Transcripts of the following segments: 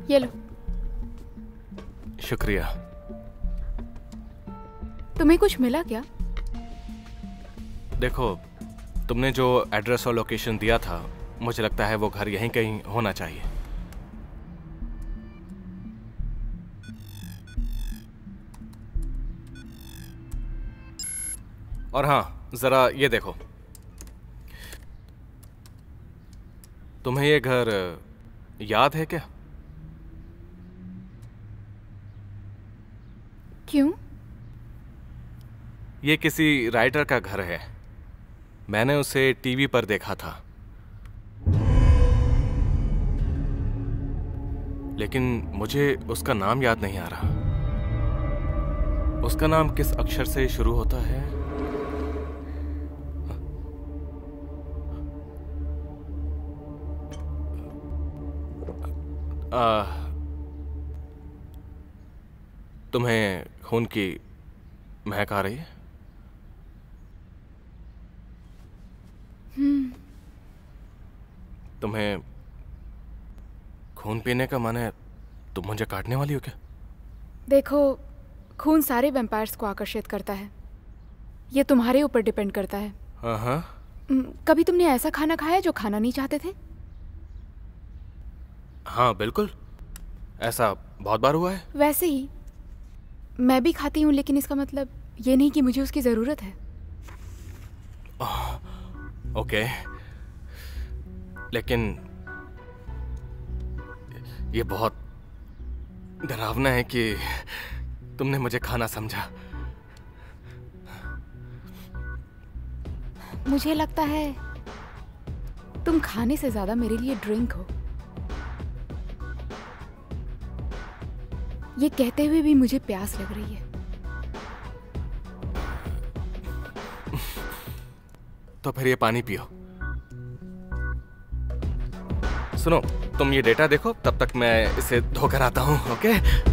ये लो। शुक्रिया। तुम्हें कुछ मिला क्या? देखो, तुमने जो एड्रेस और लोकेशन दिया था, मुझे लगता है वो घर यहीं कहीं होना चाहिए। और हाँ, जरा ये देखो, तुम्हें ये घर याद है क्या? क्यों? ये किसी राइटर का घर है। मैंने उसे टीवी पर देखा था, लेकिन मुझे उसका नाम याद नहीं आ रहा। उसका नाम किस अक्षर से शुरू होता है? तुम्हें खून की महक आ रही है? तुम्हें खून पीने का मन है? तुम मुझे काटने वाली हो क्या? देखो, खून सारे वैम्पायर्स को आकर्षित करता है। ये तुम्हारे ऊपर डिपेंड करता है। हाँ। कभी तुमने ऐसा खाना खाया जो खाना नहीं चाहते थे? हाँ बिल्कुल, ऐसा बहुत बार हुआ है। वैसे ही मैं भी खाती हूँ, लेकिन इसका मतलब ये नहीं कि मुझे उसकी जरूरत है। ओके, लेकिन ये बहुत डरावना है कि तुमने मुझे खाना समझा। मुझे लगता है तुम खाने से ज्यादा मेरे लिए ड्रिंक हो। ये कहते हुए भी मुझे प्यास लग रही है। तो फिर ये पानी पियो। सुनो, तुम ये डेटा देखो, तब तक मैं इसे धोकर आता हूँ। ओके?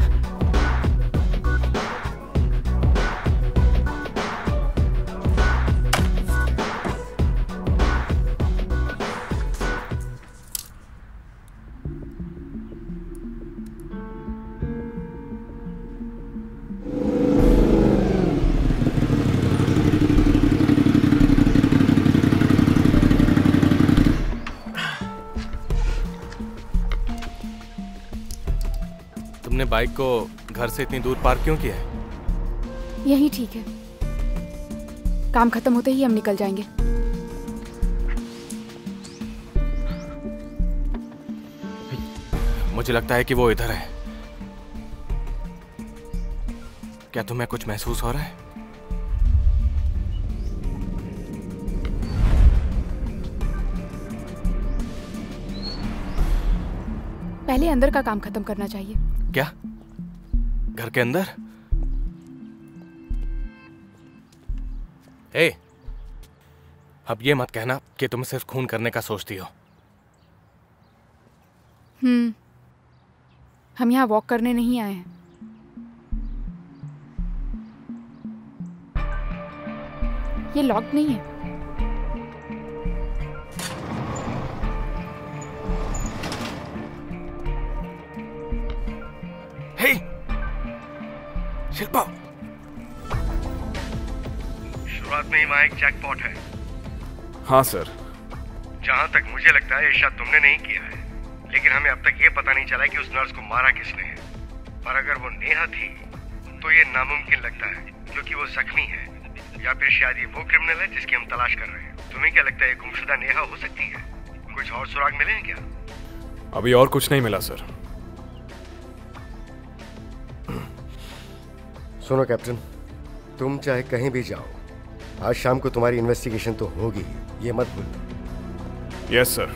तुमने बाइक को घर से इतनी दूर पार्क क्यों किया है? यही ठीक है। काम खत्म होते ही हम निकल जाएंगे। मुझे लगता है कि वो इधर है। क्या तुम्हें कुछ महसूस हो रहा है? पहले अंदर का काम खत्म करना चाहिए। क्या? घर के अंदर? ए, अब ये मत कहना कि तुम सिर्फ खून करने का सोचती हो। हम यहाँ वॉक करने नहीं आए हैं। ये लॉक्ड नहीं है। हे, शिल्पा, शुरुआत में ही वहाँ एक जैकपॉट है। हाँ सर। जहाँ तक मुझे लगता है ये शायद तुमने नहीं किया है, लेकिन हमें अब तक ये पता नहीं चला कि उस नर्स को मारा किसने है। पर अगर वो नेहा थी तो ये नामुमकिन लगता है, क्योंकि वो जख्मी है, या फिर शायद ये वो क्रिमिनल है जिसकी हम तलाश कर रहे हैं। तुम्हें क्या लगता है ये गुमशुदा नेहा हो सकती है? कुछ और सुराग मिले हैं क्या? अभी और कुछ नहीं मिला सर। सुनो कैप्टन, तुम चाहे कहीं भी जाओ, आज शाम को तुम्हारी इन्वेस्टिगेशन तो होगी, ये मत भूलना। Yes sir.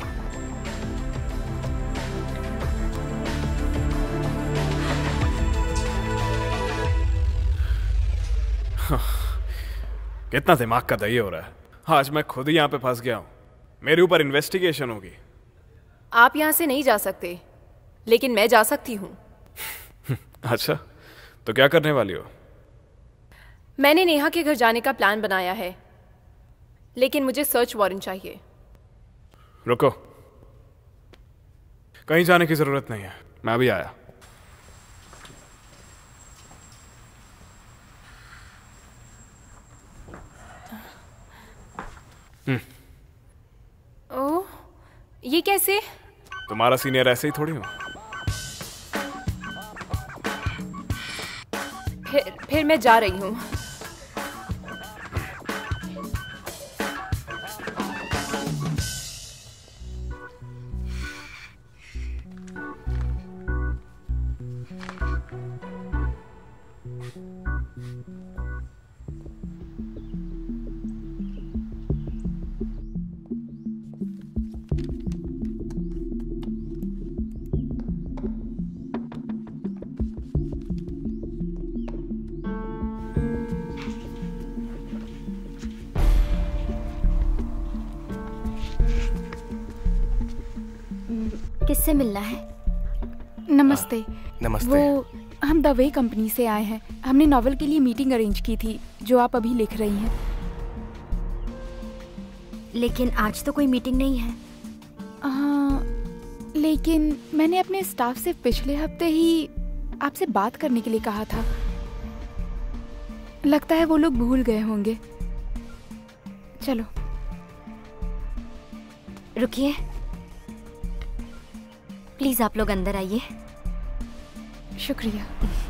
कितना दिमाग का दही हो रहा है। आज मैं खुद ही यहाँ पे फंस गया हूँ। मेरे ऊपर इन्वेस्टिगेशन होगी। आप यहाँ से नहीं जा सकते, लेकिन मैं जा सकती हूँ। अच्छा, तो क्या करने वाली हो? मैंने नेहा के घर जाने का प्लान बनाया है, लेकिन मुझे सर्च वारंट चाहिए। रुको, कहीं जाने की जरूरत नहीं है। मैं अभी आया। ओह, ये कैसे? तुम्हारा सीनियर ऐसे ही थोड़ी हूँ। फिर मैं जा रही हूँ। किससे मिलना है? नमस्ते। नमस्ते। वो हम द वे कंपनी से आए हैं। हमने नॉवल के लिए मीटिंग अरेंज की थी जो आप अभी लिख रही हैं। लेकिन आज तो कोई मीटिंग नहीं है। हाँ, लेकिन मैंने अपने स्टाफ से पिछले हफ्ते ही आपसे बात करने के लिए कहा था। लगता है वो लोग भूल गए होंगे। चलो रुकिए, प्लीज आप लोग अंदर आइए। शुक्रिया।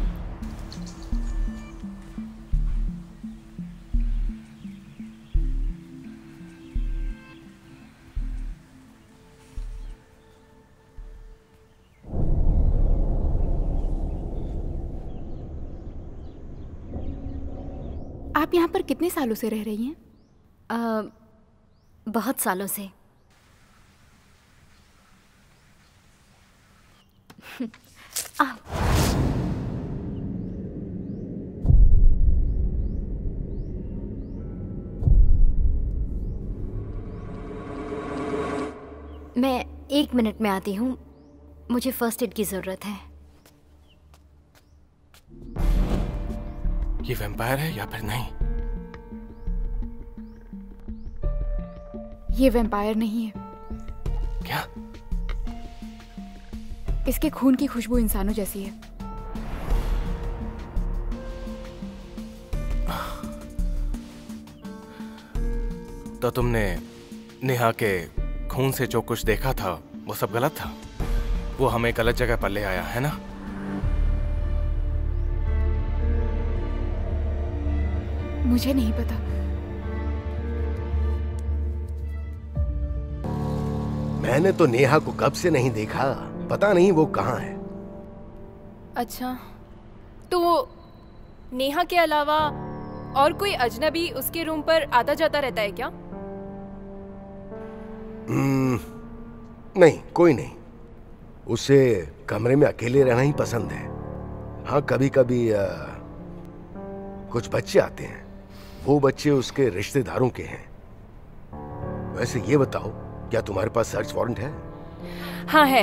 आप यहाँ पर कितने सालों से रह रही हैं? बहुत सालों से। मैं 1 मिनट में आती हूँ, मुझे फर्स्ट एड की जरूरत है। ये वैम्पायर है या फिर नहीं? ये वैम्पायर नहीं है। क्या? इसके खून की खुशबू इंसानों जैसी है। तो तुमने नेहा के खून से जो कुछ देखा था वो सब गलत था? वो हमें गलत जगह पर ले आया है ना? मुझे नहीं पता। मैंने तो नेहा को कब से नहीं देखा, पता नहीं वो कहाँ है। अच्छा, तो नेहा के अलावा और कोई अजनबी उसके रूम पर आता जाता रहता है क्या? नहीं, कोई नहीं। उसे कमरे में अकेले रहना ही पसंद है। हाँ, कभी कभी कुछ बच्चे आते हैं। वो बच्चे उसके रिश्तेदारों के हैं। वैसे ये बताओ, क्या तुम्हारे पास सर्च वारंट है? हाँ है।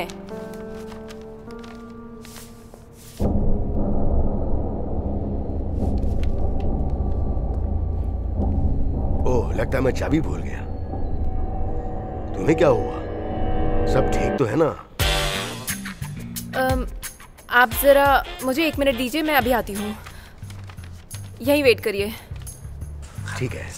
ओह, लगता है मैं चाबी भूल गया। तुम्हें क्या हुआ? सब ठीक तो है ना? आप जरा मुझे 1 मिनट दीजिए, मैं अभी आती हूँ। यहीं वेट करिए। ठीक है।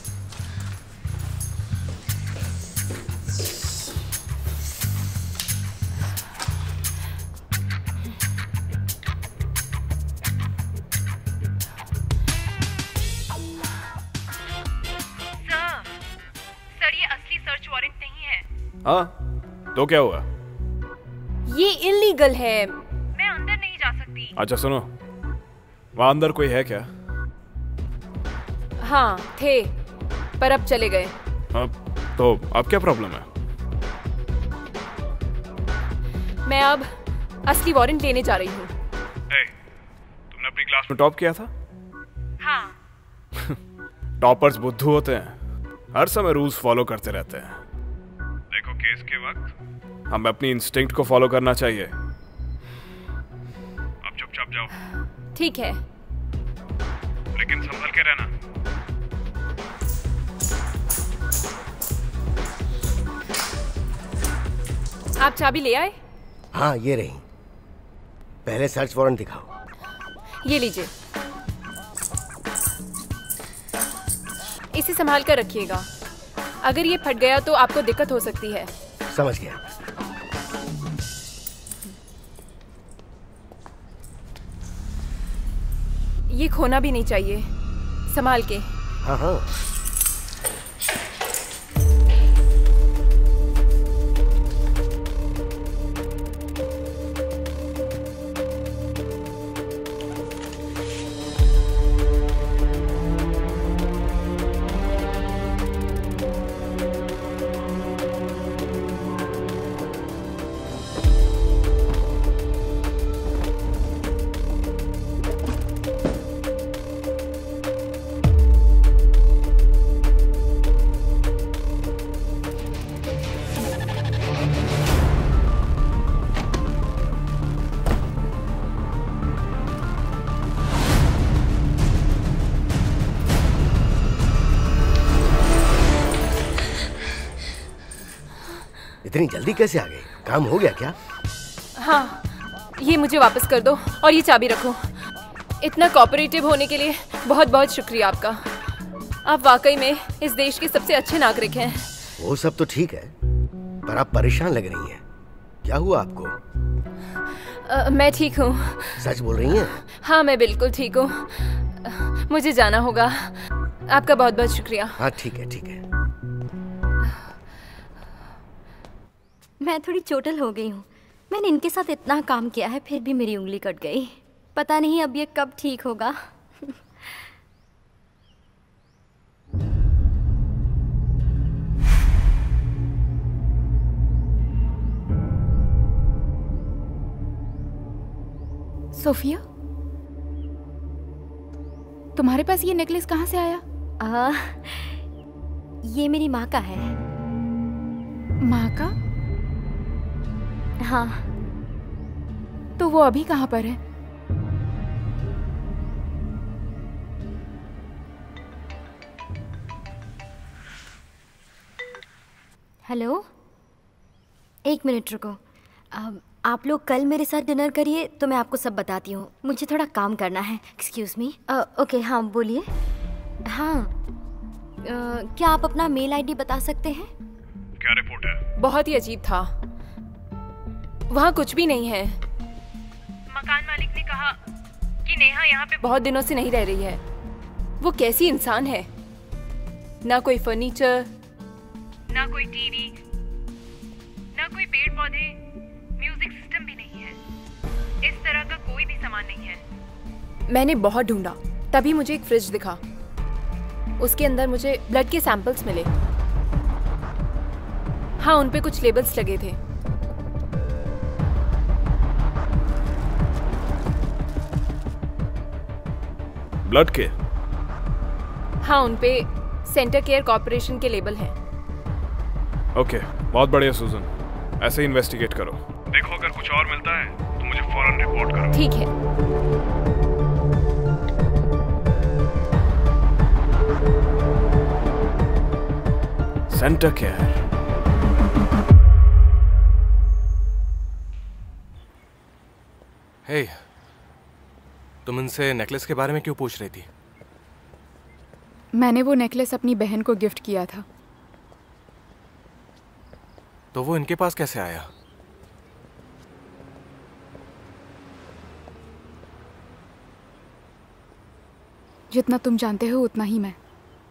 सर, ये असली सर्च वारंट नहीं है। हाँ, तो क्या हुआ? ये इल्लीगल है, मैं अंदर नहीं जा सकती। अच्छा सुनो, वहां अंदर कोई है क्या? हाँ थे, पर अब चले गए। तो अब क्या प्रॉब्लम है? मैं अब असली वारंट लेने जा रही हूँ। तुमने अपनी क्लास में टॉप किया था? हाँ। टॉपर्स बुद्धू होते हैं, हर समय रूल्स फॉलो करते रहते हैं। देखो, केस के वक्त हमें अपनी इंस्टिंक्ट को फॉलो करना चाहिए। अब चुपचाप जाओ। ठीक है, लेकिन संभल के रहना। आप चाबी ले आए? हाँ, ये रही। पहले सर्च वारंट दिखाओ। ये लीजिए, इसे संभाल कर रखिएगा। अगर ये फट गया तो आपको दिक्कत हो सकती है। समझ गया। ये खोना भी नहीं चाहिए, संभाल के। हाँ हाँ। इतनी जल्दी कैसे आ गए? काम हो गया क्या? हाँ, ये मुझे वापस कर दो और ये चाबी रखो। इतना कोऑपरेटिव होने के लिए बहुत बहुत शुक्रिया आपका। आप वाकई में इस देश के सबसे अच्छे नागरिक हैं। वो सब तो ठीक है, पर आप परेशान लग रही हैं। क्या हुआ आपको? मैं ठीक हूँ। सच बोल रही हैं? हाँ, मैं बिल्कुल ठीक हूँ। मुझे जाना होगा। आपका बहुत बहुत शुक्रिया। हाँ ठीक है ठीक है। मैं थोड़ी चोटिल हो गई हूँ। मैंने इनके साथ इतना काम किया है, फिर भी मेरी उंगली कट गई। पता नहीं अब ये कब ठीक होगा। सोफिया, तुम्हारे पास ये नेकलेस कहाँ से आया? ये मेरी माँ का है। माँ का? हाँ। तो वो अभी कहाँ पर है? हेलो, एक मिनट रुको। आप लोग कल मेरे साथ डिनर करिए तो मैं आपको सब बताती हूँ। मुझे थोड़ा काम करना है। Excuse me. ओके, हाँ बोलिए। हाँ, क्या आप अपना मेल आईडी बता सकते हैं? क्या रिपोर्ट है? बहुत ही अजीब था। वहाँ कुछ भी नहीं है। मकान मालिक ने कहा कि नेहा यहाँ पे बहुत दिनों से नहीं रह रही है। वो कैसी इंसान है? ना कोई फर्नीचर, ना कोई टीवी, ना कोई पेड़ पौधे, म्यूजिक सिस्टम भी नहीं है। इस तरह का कोई भी सामान नहीं है। मैंने बहुत ढूंढा, तभी मुझे एक फ्रिज दिखा। उसके अंदर मुझे ब्लड के सैंपल्स मिले। हाँ, उन पे कुछ लेबल्स लगे थे। ब्लड के? हाँ, उन पे सेंटर केयर कॉर्पोरेशन के लेबल हैं। ओके, बहुत बढ़िया सुजन। ऐसे ही इन्वेस्टिगेट करो। देखो अगर कुछ और मिलता है तो मुझे फौरन रिपोर्ट करो। ठीक है। Centre care. हे, तुम इनसे नेकलेस के बारे में क्यों पूछ रही थी? मैंने वो नेकलेस अपनी बहन को गिफ्ट किया था। तो वो इनके पास कैसे आया? जितना तुम जानते हो उतना ही मैं।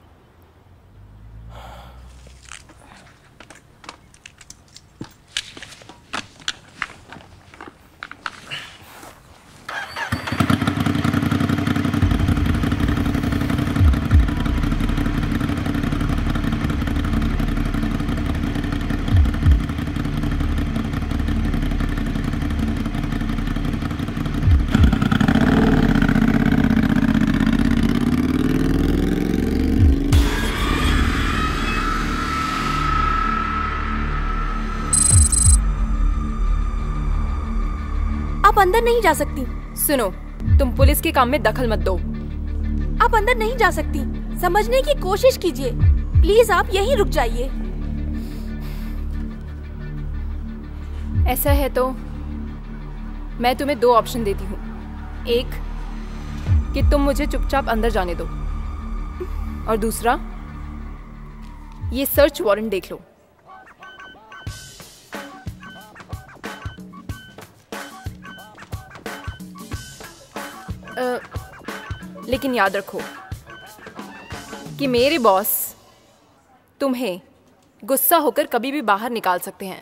आप अंदर नहीं जा सकती। सुनो, तुम पुलिस के काम में दखल मत दो। आप अंदर नहीं जा सकती। समझने की कोशिश कीजिए। प्लीज आप यहीं रुक जाइए। ऐसा है तो मैं तुम्हें 2 ऑप्शन देती हूँ। एक कि तुम मुझे चुपचाप अंदर जाने दो, और दूसरा ये सर्च वारंट देख लो। लेकिन याद रखो कि मेरे बॉस तुम्हें गुस्सा होकर कभी भी बाहर निकाल सकते हैं।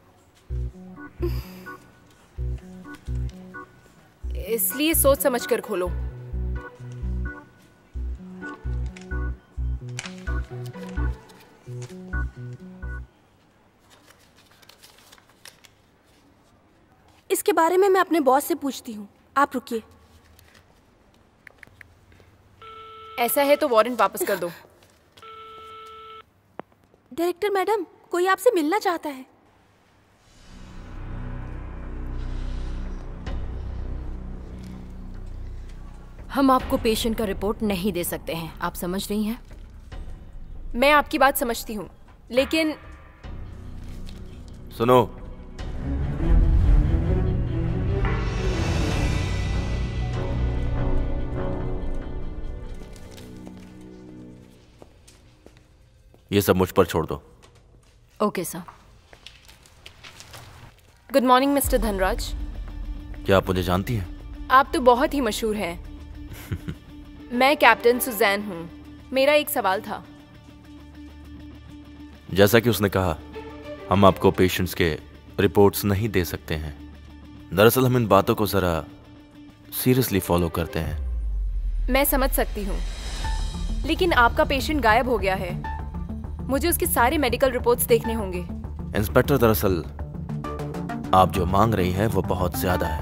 इसलिए सोच समझ कर खोलो। इसके बारे में मैं अपने बॉस से पूछती हूँ, आप रुकिए। ऐसा है तो वारंट वापस कर दो। डायरेक्टर मैडम, कोई आपसे मिलना चाहता है। हम आपको पेशेंट का रिपोर्ट नहीं दे सकते हैं, आप समझ रही हैं? मैं आपकी बात समझती हूँ, लेकिन सुनो, ये सब मुझ पर छोड़ दो। Okay sir. Good morning mister Dhanraj. क्या आप मुझे जानती हैं? आप तो बहुत ही मशहूर हैं। मैं कैप्टन सुजैन हूँ। मेरा एक सवाल था। जैसा कि उसने कहा, हम आपको पेशेंट्स के रिपोर्ट्स नहीं दे सकते हैं। दरअसल हम इन बातों को जरा सीरियसली फॉलो करते हैं। मैं समझ सकती हूँ, लेकिन आपका पेशेंट गायब हो गया है। मुझे उसके सारे मेडिकल रिपोर्ट्स देखने होंगे। इंस्पेक्टर, दरअसल आप जो मांग रही हैं वो बहुत ज्यादा है।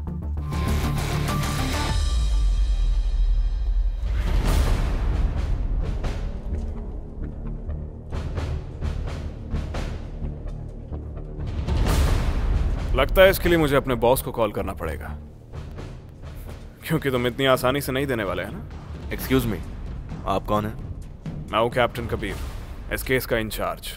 लगता है इसके लिए मुझे अपने बॉस को कॉल करना पड़ेगा, क्योंकि तुम इतनी आसानी से नहीं देने वाले हैं ना। एक्सक्यूज मी, आप कौन हैं? मैं हूं कैप्टन कबीर, इस केस का इंचार्ज।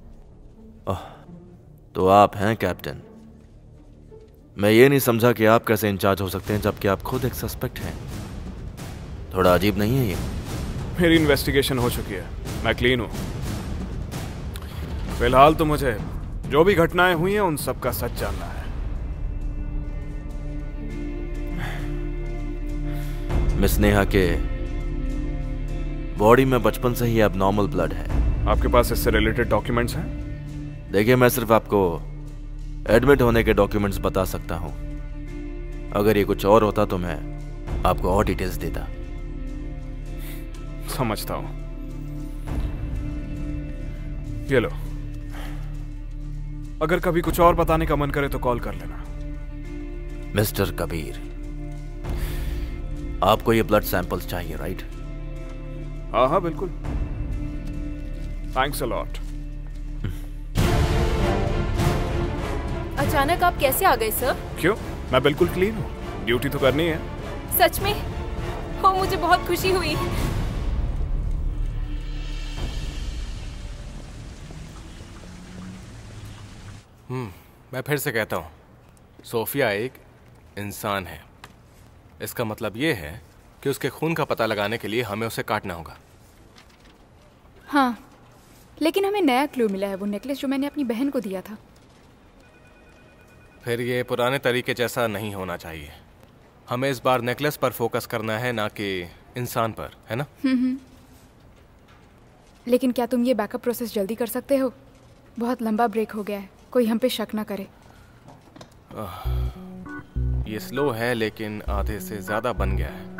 तो आप हैं कैप्टन। मैं ये नहीं समझा कि आप कैसे इंचार्ज हो सकते हैं जबकि आप खुद एक सस्पेक्ट हैं। थोड़ा अजीब नहीं है ये? मेरी इन्वेस्टिगेशन हो चुकी है, मैं क्लीन हूं। फिलहाल तो मुझे जो भी घटनाएं हुई हैं उन सब का सच जानना है। मिस नेहा के बॉडी में बचपन से ही एबनॉर्मल ब्लड है। आपके पास इससे रिलेटेड डॉक्यूमेंट्स हैं? देखिए, मैं सिर्फ आपको एडमिट होने के डॉक्यूमेंट्स बता सकता हूं। अगर ये कुछ और होता तो मैं आपको और डिटेल्स देता। समझता हूं। ये लो, अगर कभी कुछ और बताने का मन करे तो कॉल कर लेना। मिस्टर कबीर, आपको ये ब्लड सैंपल्स चाहिए, राइट? हाँ हाँ बिल्कुल। Thanks a lot. अचानक आप कैसे आ गए सर? क्यों, मैं बिल्कुल क्लीन हूँ, ड्यूटी तो करनी है। सच में? हो, मुझे बहुत खुशी हुई। मैं फिर से कहता हूँ, सोफिया एक इंसान है। इसका मतलब ये है कि उसके खून का पता लगाने के लिए हमें उसे काटना होगा। हाँ, लेकिन हमें नया क्लू मिला है, वो नेकलेस जो मैंने अपनी बहन को दिया था। फिर ये पुराने तरीके जैसा नहीं होना चाहिए। हमें इस बार नेकलेस पर फोकस करना है, ना कि इंसान पर, है ना? लेकिन क्या तुम ये बैकअप प्रोसेस जल्दी कर सकते हो? बहुत लंबा ब्रेक हो गया है, कोई हम पे शक ना करे। ये स्लो है, लेकिन आधे से ज्यादा बन गया है।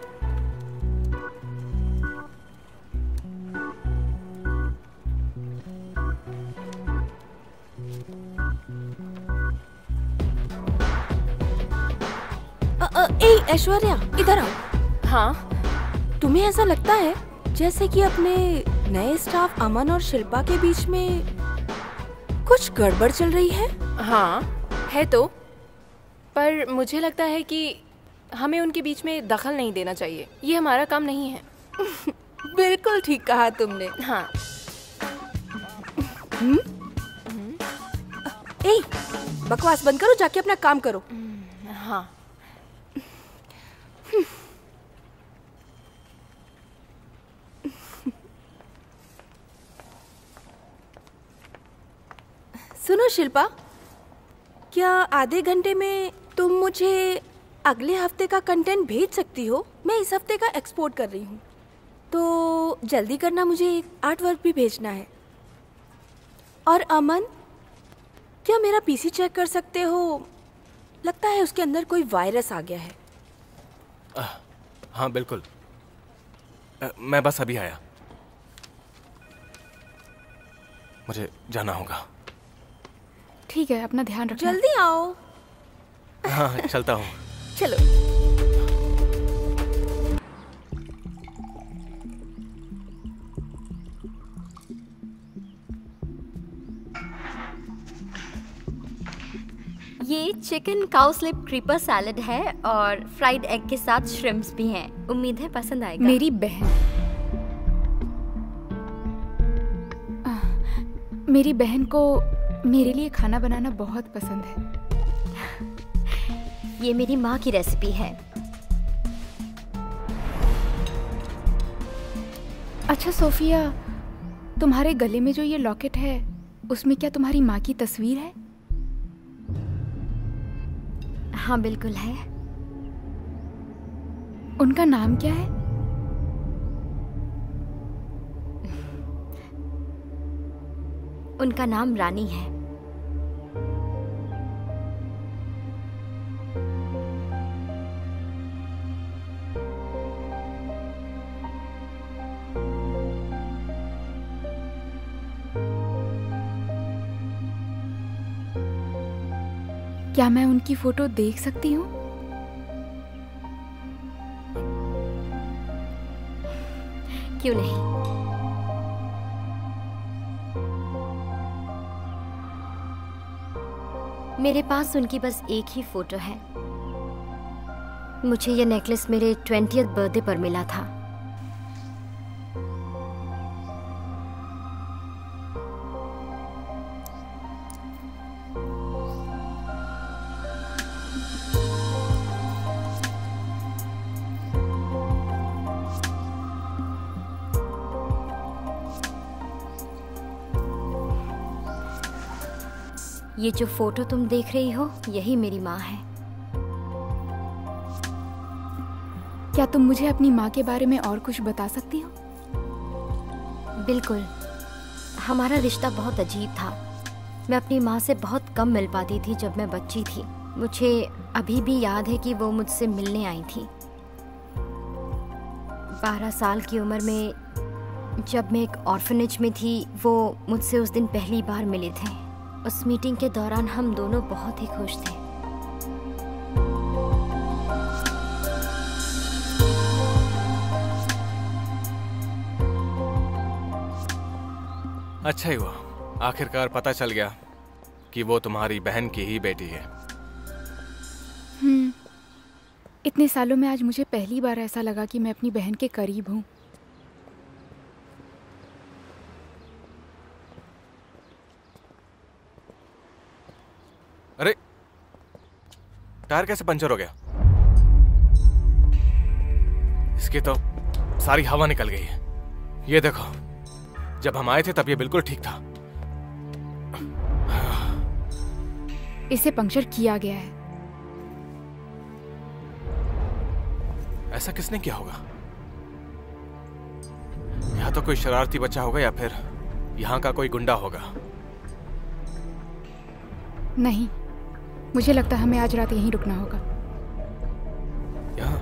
ऐश्वर्या, इधर आओ। हाँ? तुम्हें ऐसा लगता है जैसे कि अपने नए स्टाफ अमन और शिल्पा के बीच में कुछ गड़बड़ चल रही है? हाँ है तो, पर मुझे लगता है कि हमें उनके बीच में दखल नहीं देना चाहिए। ये हमारा काम नहीं है। बिल्कुल ठीक कहा तुमने। हाँ। बकवास बंद करो, जाके अपना काम करो। हाँ। सुनो शिल्पा, क्या आधे घंटे में तुम मुझे अगले हफ्ते का कंटेंट भेज सकती हो? मैं इस हफ्ते का एक्सपोर्ट कर रही हूँ, तो जल्दी करना, मुझे एक आर्ट वर्क भी भेजना है। और अमन, क्या मेरा पीसी चेक कर सकते हो? लगता है उसके अंदर कोई वायरस आ गया है। हाँ बिल्कुल, मैं बस अभी आया, मुझे जाना होगा। ठीक है, अपना ध्यान रखना। जल्दी आओ। हाँ चलता हूँ। चलो। ये चिकन काउ स्लिप क्रीपर सैलड है और फ्राइड एग के साथ श्रिम्प्स भी हैं। उम्मीद है पसंद आएगा। मेरी बहन को मेरे लिए खाना बनाना बहुत पसंद है। ये मेरी माँ की रेसिपी है। अच्छा सोफिया, तुम्हारे गले में जो ये लॉकेट है, उसमें क्या तुम्हारी माँ की तस्वीर है? हाँ बिल्कुल है। उनका नाम क्या है? उनका नाम रानी है। क्या मैं उनकी फोटो देख सकती हूँ? क्यों नहीं? मेरे पास उनकी बस एक ही फोटो है। मुझे ये नेकलेस मेरे 20th बर्थडे पर मिला था। ये जो फोटो तुम देख रही हो, यही मेरी माँ है। क्या तुम मुझे अपनी माँ के बारे में और कुछ बता सकती हो? बिल्कुल। हमारा रिश्ता बहुत अजीब था। मैं अपनी माँ से बहुत कम मिल पाती थी जब मैं बच्ची थी। मुझे अभी भी याद है कि वो मुझसे मिलने आई थी। 12 साल की उम्र में जब मैं एक ऑर्फनेज में थी, वो मुझसे उस दिन पहली बार मिले थे। उस मीटिंग के दौरान हम दोनों बहुत ही खुश थे। अच्छा ही हुआ, आखिरकार पता चल गया कि वो तुम्हारी बहन की ही बेटी है। इतने सालों में आज मुझे पहली बार ऐसा लगा कि मैं अपनी बहन के करीब हूँ। अरे, टायर कैसे पंचर हो गया? इसकी तो सारी हवा निकल गई है। ये देखो, जब हम आए थे तब ये बिल्कुल ठीक था। इसे पंक्चर किया गया है। ऐसा किसने किया होगा? या तो कोई शरारती बच्चा होगा या फिर यहाँ का कोई गुंडा होगा। नहीं, मुझे लगता है हमें आज रात यहीं रुकना होगा। यहाँ?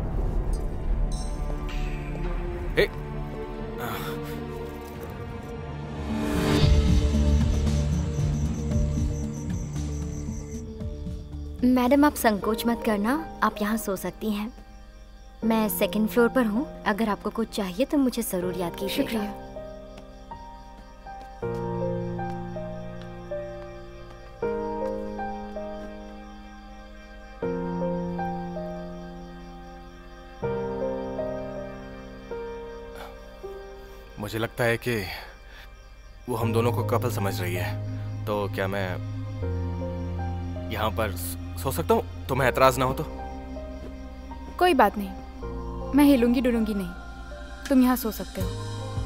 मैडम, आप संकोच मत करना, आप यहाँ सो सकती हैं। मैं 2nd फ्लोर पर हूँ। अगर आपको कुछ चाहिए तो मुझे जरूर याद कीजिएगा। शुक्रिया। मुझे लगता है कि वो हम दोनों को कपल समझ रही है। तो क्या मैं यहाँ पर सो सकता हूँ? तुम्हें एतराज ना हो तो? कोई बात नहीं, मैं हिलूंगी डुलूंगी नहीं, तुम यहाँ सो सकते हो।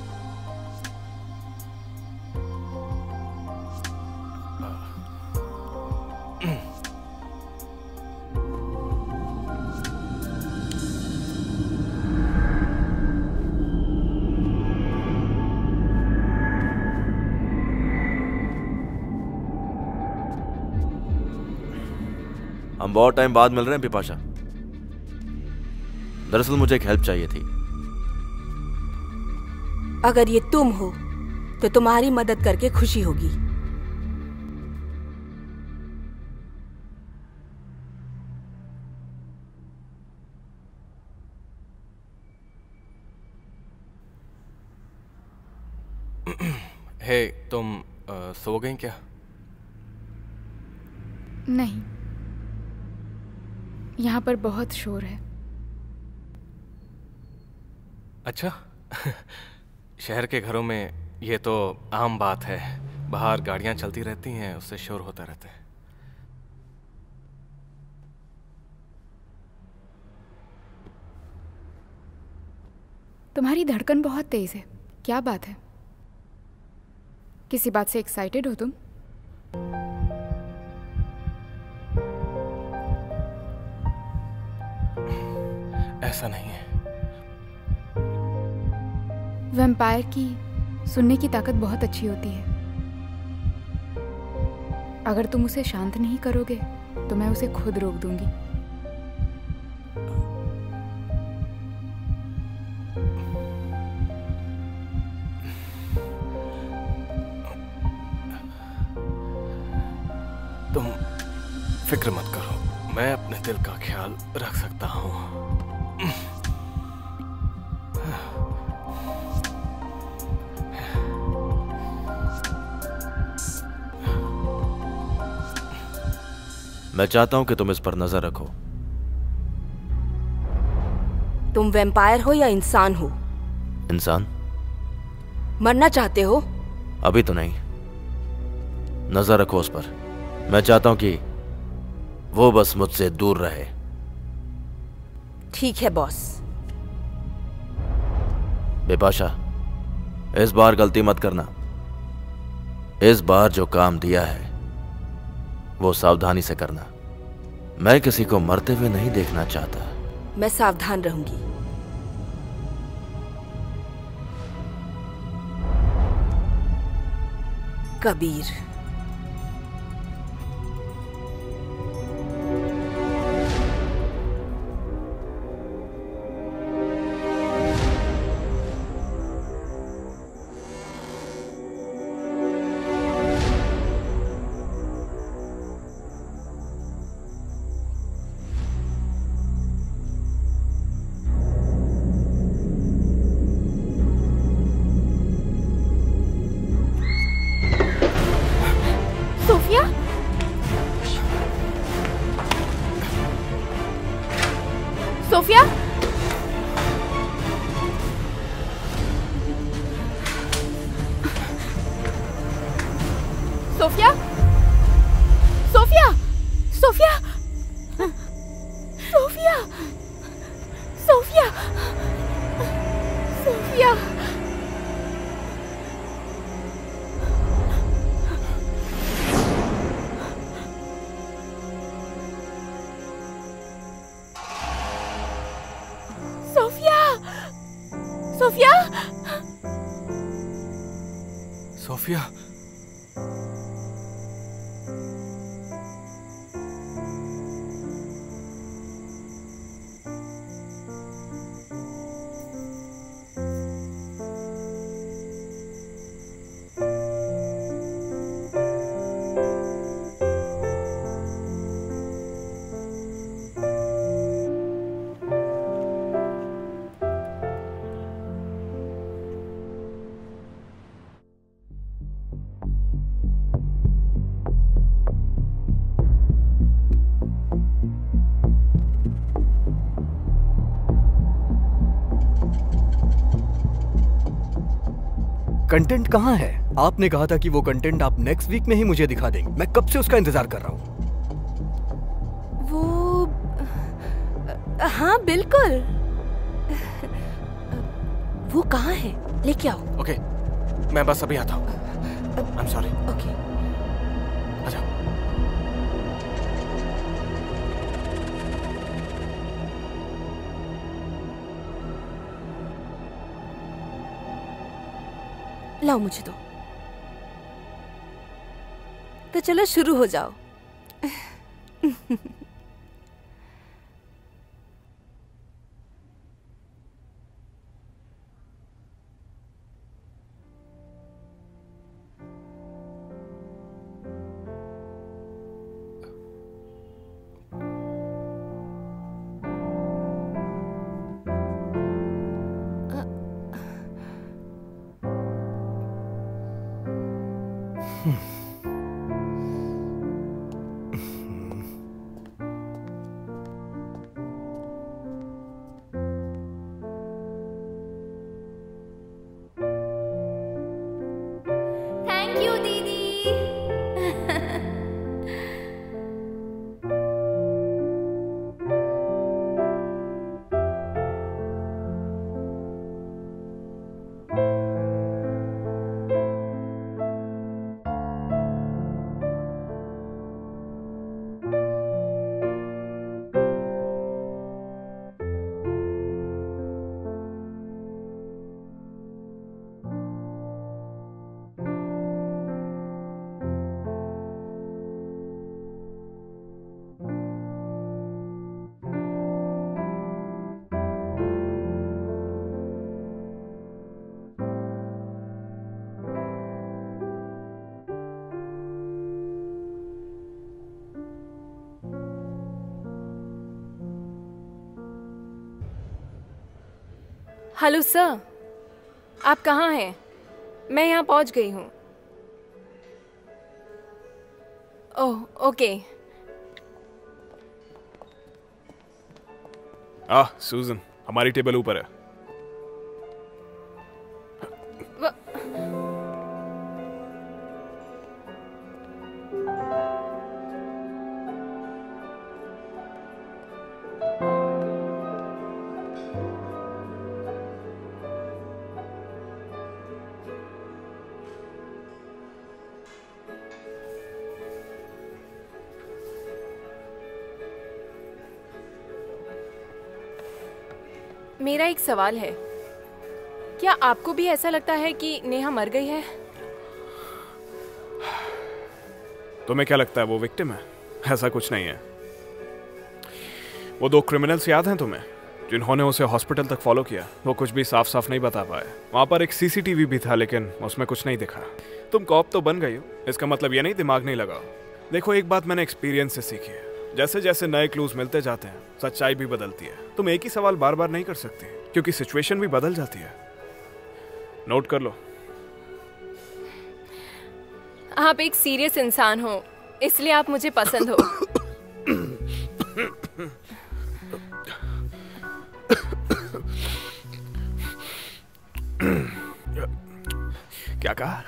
हम बहुत टाइम बाद मिल रहे हैं बिपाशा। दरअसल मुझे एक हेल्प चाहिए थी। अगर ये तुम हो तो तुम्हारी मदद करके खुशी होगी। हे, तुम सो गई क्या? नहीं, यहाँ पर बहुत शोर है। अच्छा। शहर के घरों में ये तो आम बात है, बाहर गाड़ियां चलती रहती हैं, उससे शोर होता रहता है। तुम्हारी धड़कन बहुत तेज है, क्या बात है? किसी बात से एक्साइटेड हो तुम? ऐसा नहीं है। वैम्पायर की सुनने की ताकत बहुत अच्छी होती है। अगर तुम उसे शांत नहीं करोगे तो मैं उसे खुद रोक दूंगी। तुम फिक्र मत करो, मैं अपने दिल का ख्याल रख सकता हूँ। मैं चाहता हूं कि तुम इस पर नजर रखो। तुम वैम्पायर हो या इंसान हो? इंसान। मरना चाहते हो? अभी तो नहीं, नजर रखो उस पर। मैं चाहता हूं कि वो बस मुझसे दूर रहे। ठीक है बॉस। बिपाशा, इस बार गलती मत करना। इस बार जो काम दिया है वो सावधानी से करना। मैं किसी को मरते हुए नहीं देखना चाहता। मैं सावधान रहूंगी। Kabir. Sophia, Sophia, Sophia, Sophia, Sophia, Sophia, Sophia, Sophia. Sophia, Sophia, content कहाँ है? आपने कहा था कि वो कंटेंट आप नेक्स्ट वीक में ही मुझे दिखा देंगे। मैं कब से उसका इंतजार कर रहा हूँ। हाँ बिल्कुल। वो कहाँ है? लेके आओ। ओके, मैं बस अभी आता हूँ। I am sorry. ओके। अच्छा। लाओ मुझे दो। तो चलो शुरू हो जाओ। थैंक यू दीदी। हेलो सर, आप कहाँ हैं? मैं यहाँ पहुँच गई हूँ। Oh okay. सूजन, हमारी टेबल ऊपर है। मेरा एक सवाल है, क्या आपको भी ऐसा लगता है कि नेहा मर गई है? तुम्हें क्या लगता है वो विक्टिम है? ऐसा कुछ नहीं है। वो 2 क्रिमिनल्स याद हैं तुम्हें, जिन्होंने उसे हॉस्पिटल तक फॉलो किया? वो कुछ भी साफ साफ नहीं बता पाए। वहां पर एक सीसीटीवी भी था, लेकिन उसमें कुछ नहीं दिखा। तुम कॉप तो बन गई हो, इसका मतलब ये नहीं दिमाग नहीं लगाओ। देखो, एक बात मैंने एक्सपीरियंस से सीखी है, जैसे जैसे नए क्लूज मिलते जाते हैं सच्चाई भी बदलती है। तुम एक ही सवाल बार बार नहीं कर सकते, क्योंकि सिचुएशन भी बदल जाती है। नोट कर लो। आप एक सीरियस इंसान हो, इसलिए आप मुझे पसंद हो। क्या कहा?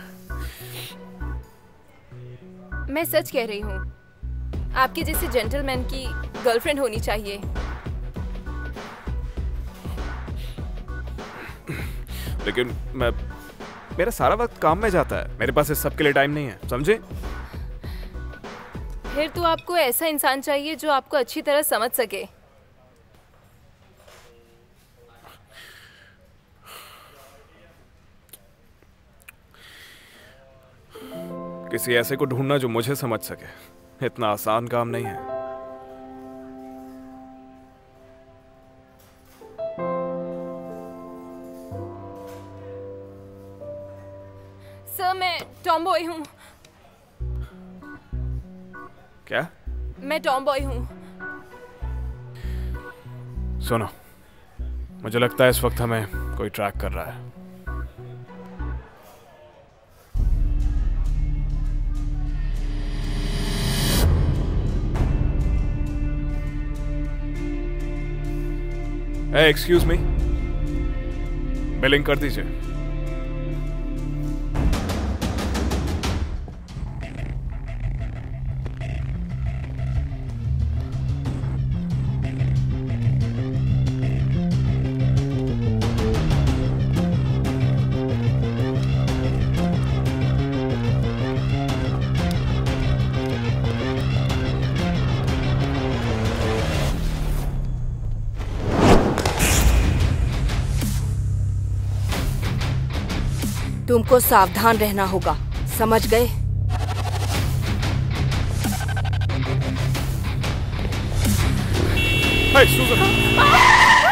मैं सच कह रही हूँ, आपके जैसे जेंटलमैन की गर्लफ्रेंड होनी चाहिए। लेकिन मेरा सारा वक्त काम में जाता है, मेरे पास इस सब के लिए टाइम नहीं है, समझे? फिर तो आपको ऐसा इंसान चाहिए जो आपको अच्छी तरह समझ सके। किसी ऐसे को ढूंढना जो मुझे समझ सके, इतना आसान काम नहीं है। सर, मैं टॉमबॉय हूँ। क्या? मैं टॉमबॉय हूँ। सुनो, मुझे लगता है इस वक्त हमें कोई ट्रैक कर रहा है। एक्सक्यूज मी, बिलिंग कर दीजिए। तुमको सावधान रहना होगा, समझ गए? Hey, Susan!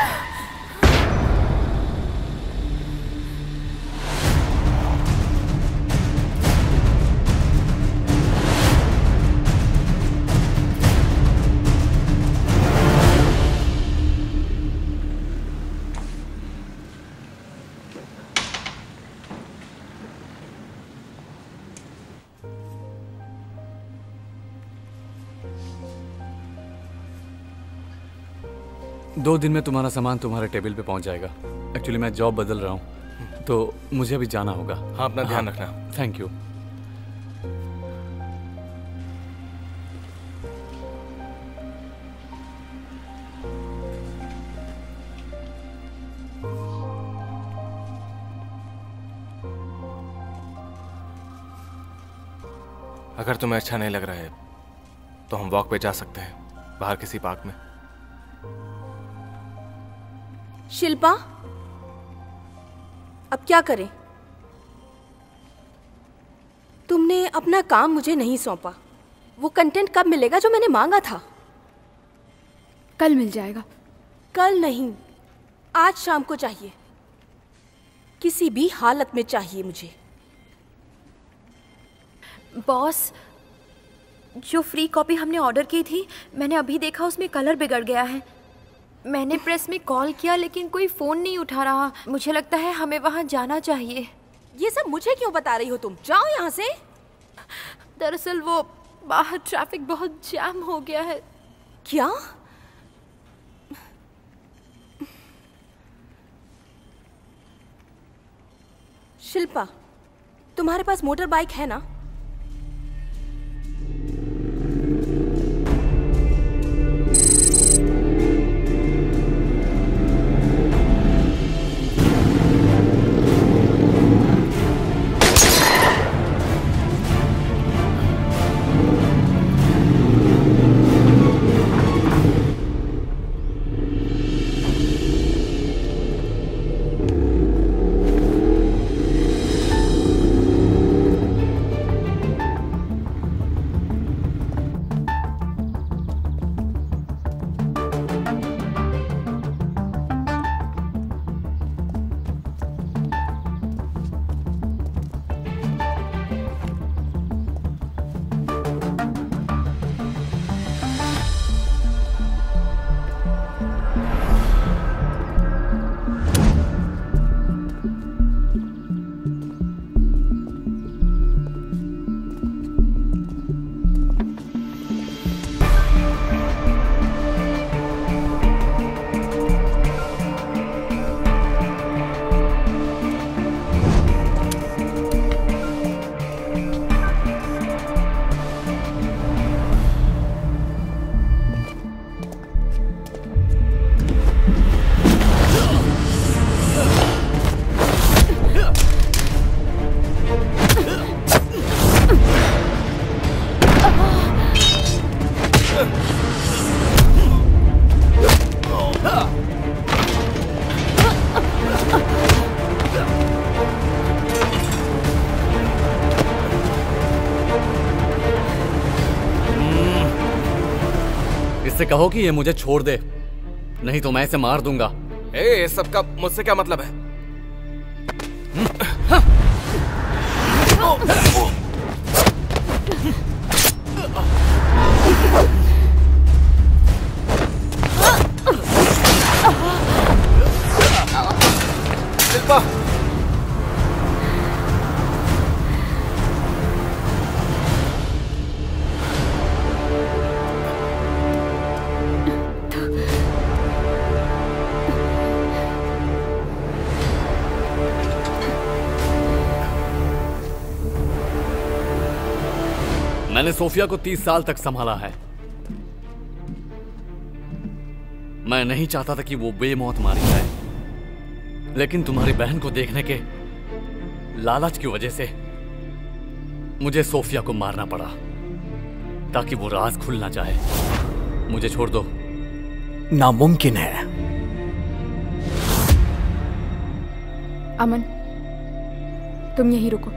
दो दिन में तुम्हारा सामान तुम्हारे टेबल पे पहुंच जाएगा। एक्चुअली मैं जॉब बदल रहा हूँ तो मुझे अभी जाना होगा। हाँ, अपना ध्यान रखना। Thank you. अगर तुम्हें अच्छा नहीं लग रहा है तो हम वॉक पे जा सकते हैं, बाहर किसी पार्क में। शिल्पा, अब क्या करें? तुमने अपना काम मुझे नहीं सौंपा। वो कंटेंट कब मिलेगा जो मैंने मांगा था? कल मिल जाएगा। कल नहीं, आज शाम को चाहिए, किसी भी हालत में चाहिए मुझे। बॉस, जो फ्री कॉपी हमने ऑर्डर की थी, मैंने अभी देखा उसमें कलर बिगड़ गया है। मैंने प्रेस में कॉल किया लेकिन कोई फ़ोन नहीं उठा रहा। मुझे लगता है हमें वहाँ जाना चाहिए। ये सब मुझे क्यों बता रही हो तुम? जाओ यहाँ से। दरअसल वो बाहर ट्रैफिक बहुत जैम हो गया है। क्या? शिल्पा, तुम्हारे पास मोटर बाइक है ना? इससे कहो कि ये मुझे छोड़ दे, नहीं तो मैं इसे मार दूंगा। ए, सबका मुझसे क्या मतलब है? शिल्पा, मैंने सोफिया को 30 साल तक संभाला है। मैं नहीं चाहता था कि वो बेमौत मारी जाए, लेकिन तुम्हारी बहन को देखने के लालच की वजह से मुझे सोफिया को मारना पड़ा ताकि वो राज खुल ना जाए। मुझे छोड़ दो। नामुमकिन है। अमन, तुम यहीं रुको।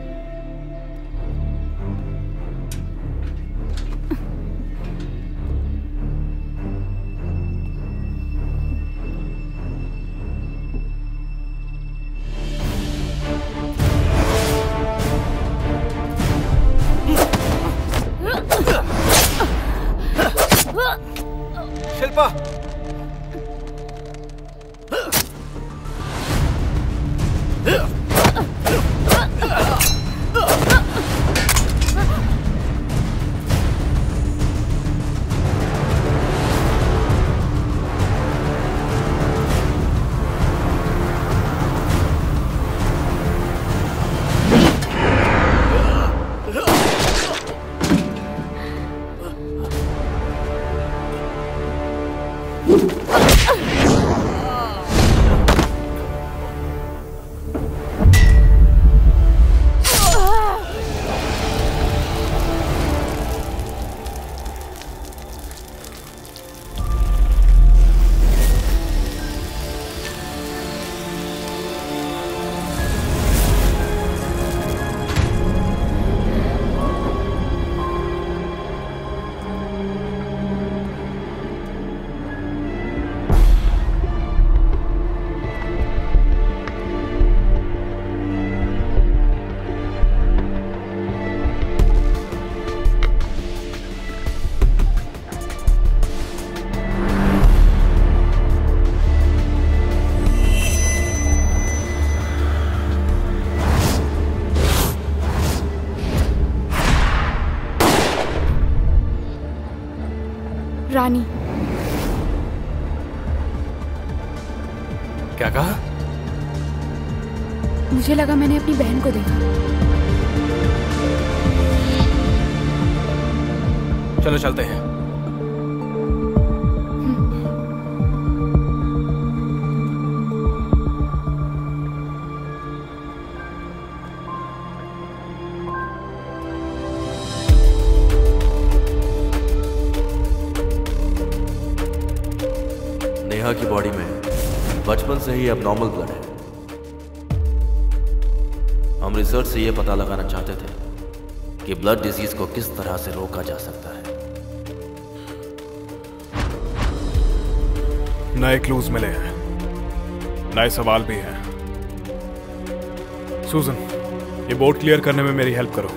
शिल्पा, रानी। क्या कहा? मुझे लगा मैंने अपनी बहन को देखा। चलो चलते हैं। नेहा की बॉडी में बचपन से ही एबनॉर्मल ब्लड है। हम रिसर्च से यह पता लगाना चाहते थे कि ब्लड डिजीज को किस तरह से रोका जा सकता है। नए क्लूज मिले हैं, नए सवाल भी हैं। सूजन, ये बोर्ड क्लियर करने में मेरी हेल्प करो।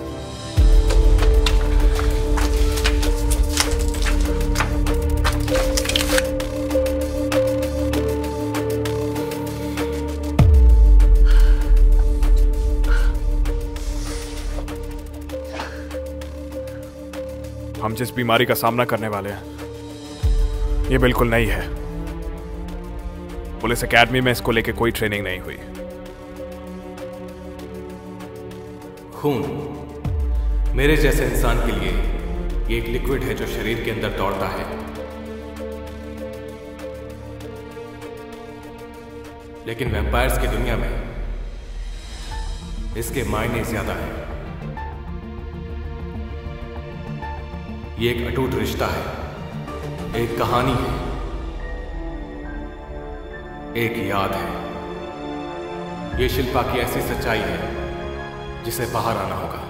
हम जिस बीमारी का सामना करने वाले हैं ये बिल्कुल नई है। पुलिस एकेडमी में इसको लेके कोई ट्रेनिंग नहीं हुई। खून मेरे जैसे इंसान के लिए ये एक लिक्विड है जो शरीर के अंदर दौड़ता है, लेकिन वैम्पायर्स की दुनिया में इसके मायने ज्यादा है। ये एक अटूट रिश्ता है, एक कहानी है, एक याद है। ये शिल्पा की ऐसी सच्चाई है जिसे बाहर आना होगा।